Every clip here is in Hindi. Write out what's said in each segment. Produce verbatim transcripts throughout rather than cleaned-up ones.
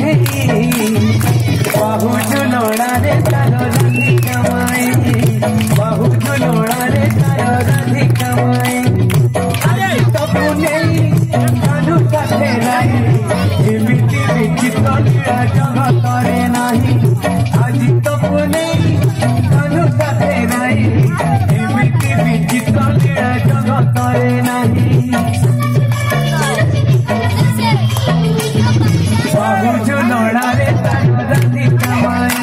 बहु झुलणा रे तार राधिका माई बहु झुलणा रे तार राधिका माई अरे तबु नहीं कानू साथे नहीं एमिति विचित्र लीला जगत रे नहीं आज तबु नहीं कानू साथे नहीं एमिति विचित्र लीला जगत रे नहीं बहु झुलणा रे तार राधिका माई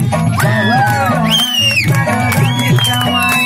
बहु झुलणा रे तार राधिका माई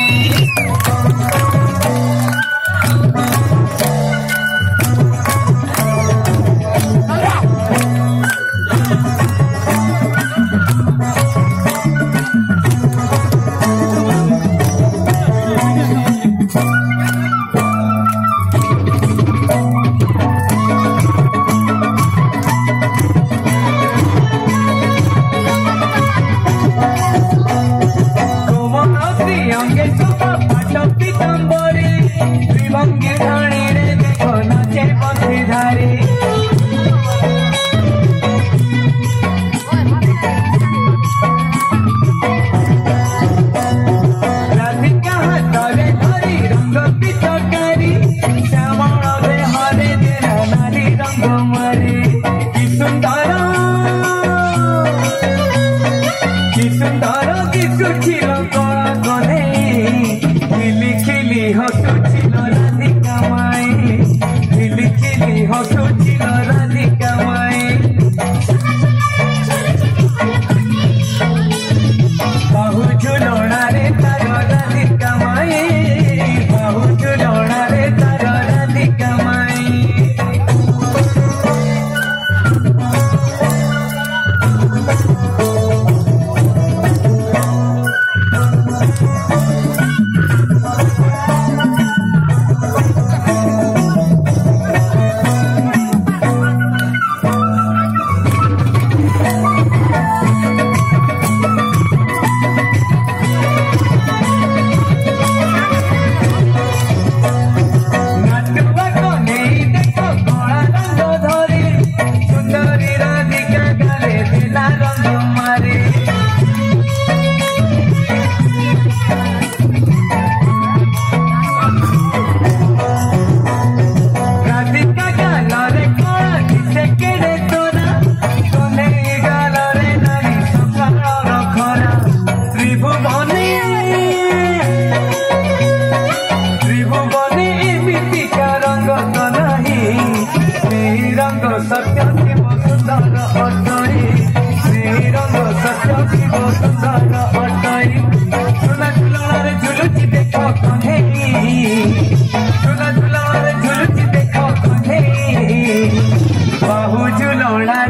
बहु झुलणा